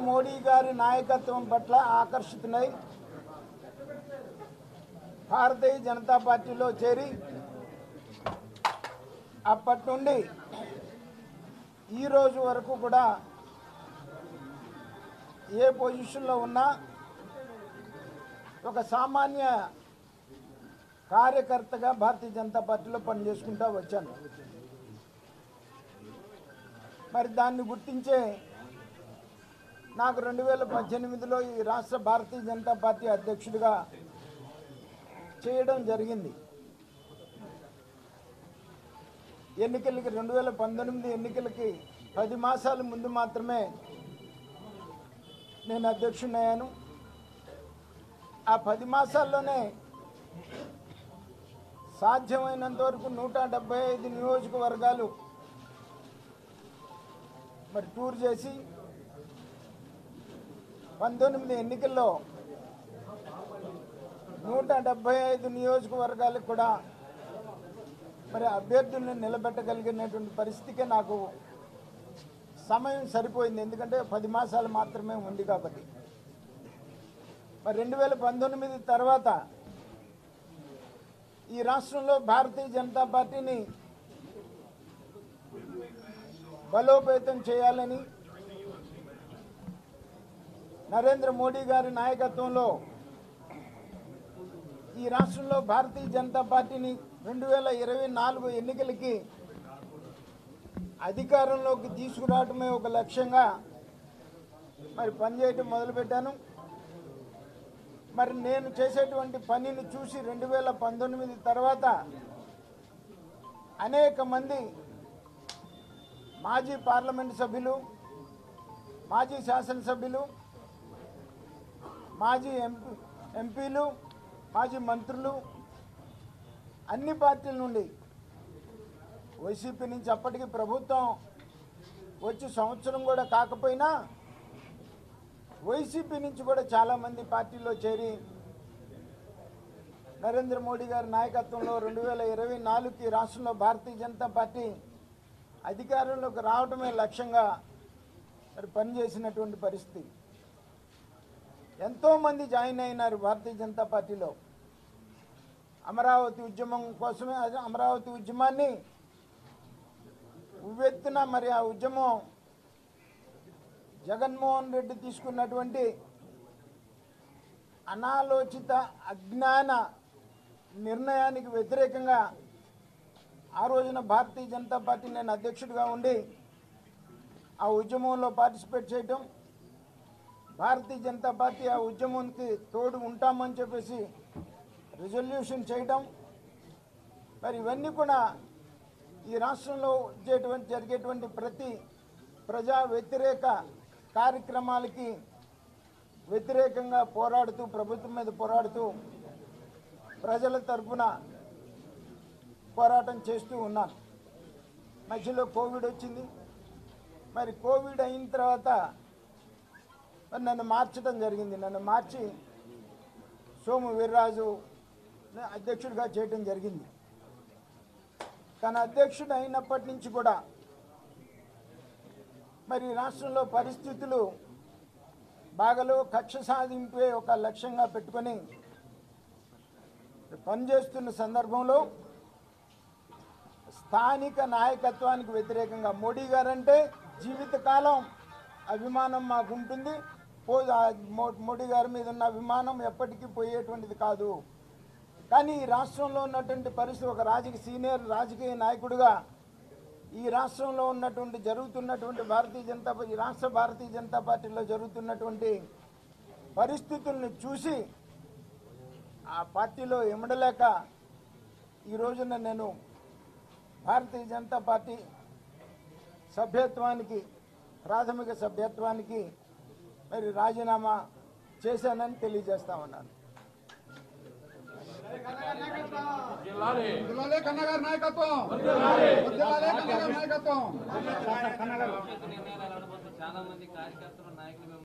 మోడీ గారి నాయకత్వం పట్ల ఆకర్షితులై భారతీయ జనతా పార్టీలో చేరి అప్పటి నుండి ఈ రోజు వరకు కూడా ఏ పొజిషన్లో ఉన్నా ఒక సామాన్య కార్యకర్తగా భారతీయ జనతా పార్టీలో పనిచేసుకుంటూ వచ్చాను. మరి దాన్ని గుర్తించే నాకు 2018లో ఈ రాష్ట్ర భారతీయ జనతా పార్టీ అధ్యక్షుడిగా చేయడం జరిగింది. ఎన్నికలకి 2019 ఎన్నికలకి 10 మాసాల ముందు మాత్రమే నేను అధ్యక్షుడయ్యాను. ఆ 10 మాసాల్లోనే సాధ్యమైనంత వరకు 175 నియోజకవర్గాలు మరి టూర్ చేసి 19 ఎన్నికల్లో 175 నియోజకవర్గాలకు కూడా మరి అభ్యర్థుల్ని నిలబెట్టగలిగినటువంటి పరిస్థితికే నాకు సమయం సరిపోయింది. ఎందుకంటే 10 మాసాలు మాత్రమే ఉంది కాబట్టి. మరి 2019 తర్వాత ఈ రాష్ట్రంలో భారతీయ జనతా పార్టీని బలోపేతం చేయాలని నరేంద్ర మోడీ గారి నాయకత్వంలో ఈ రాష్ట్రంలో భారతీయ జనతా పార్టీని 2024 ఎన్నికలకి అధికారంలోకి తీసుకురావటమే ఒక లక్ష్యంగా మరి పనిచేయటం మొదలుపెట్టాను. మరి నేను చేసేటువంటి పనిని చూసి 2019 తర్వాత అనేక మంది మాజీ పార్లమెంటు సభ్యులు, మాజీ శాసనసభ్యులు, మాజీ ఎంపీలు, మాజీ మంత్రులు అన్ని పార్టీల నుండి, వైసీపీ నుంచి అప్పటికి ప్రభుత్వం వచ్చి సంవత్సరం కూడా కాకపోయినా వైసీపీ నుంచి కూడా చాలామంది పార్టీలో చేరి నరేంద్ర మోడీ గారి నాయకత్వంలో 2024కి రాష్ట్రంలో భారతీయ జనతా పార్టీ అధికారంలోకి రావడమే లక్ష్యంగా మరి పనిచేసినటువంటి పరిస్థితి. ఎంతోమంది జాయిన్ అయినారు భారతీయ జనతా పార్టీలో. అమరావతి ఉద్యమం కోసమే అమరావతి ఉద్యమాన్ని ఉవ్వెత్తున మరి ఆ ఉద్యమం జగన్మోహన్ రెడ్డి తీసుకున్నటువంటి అనాలోచిత అజ్ఞాన నిర్ణయానికి వ్యతిరేకంగా ఆ రోజున భారతీయ జనతా పార్టీ నేను అధ్యక్షుడిగా ఉండి ఆ ఉద్యమంలో పార్టిసిపేట్ చేయటం, భారతీయ జనతా పార్టీ ఆ ఉద్యమానికి తోడు ఉంటామని చెప్పేసి రిజల్యూషన్ చేయటం, మరి ఇవన్నీ కూడా ఈ రాష్ట్రంలో జరిగేటువంటి ప్రతి ప్రజా వ్యతిరేక కార్యక్రమాలకి వ్యతిరేకంగా పోరాడుతూ, ప్రభుత్వం మీద పోరాడుతూ ప్రజల తరఫున పోరాటం చేస్తూ ఉన్నాను. మధ్యలో కోవిడ్ వచ్చింది. మరి కోవిడ్ అయిన తర్వాత నన్ను మార్చడం జరిగింది. నన్ను మార్చి సోము వీర్రాజు అధ్యక్షుడిగా చేయడం జరిగింది. తన అధ్యక్షుడు అయినప్పటి నుంచి కూడా మరి రాష్ట్రంలో పరిస్థితులు బాగలో కక్ష సాధింపే ఒక లక్ష్యంగా పెట్టుకొని పనిచేస్తున్న సందర్భంలో స్థానిక నాయకత్వానికి వ్యతిరేకంగా మోడీ గారంటే జీవితకాలం అభిమానం మాకు ఉంటుంది. మోడీ గారి మీద ఉన్న అభిమానం ఎప్పటికీ పోయేటువంటిది కాదు. కానీ ఈ రాష్ట్రంలో ఉన్నటువంటి పరిస్థితి, ఒక సీనియర్ రాజకీయ నాయకుడిగా ఈ రాష్ట్రంలో జరుగుతున్నటువంటి రాష్ట్ర భారతీయ జనతా పార్టీలో జరుగుతున్నటువంటి పరిస్థితులను చూసి ఆ పార్టీలో ఇమడలేక ఈ రోజున నేను భారతీయ జనతా పార్టీ సభ్యత్వానికి, ప్రాథమిక సభ్యత్వానికి మరి రాజీనామా చేశానని తెలియజేస్తా ఉన్నాను. చాలా మంది కార్యకర్తలు నాయకులు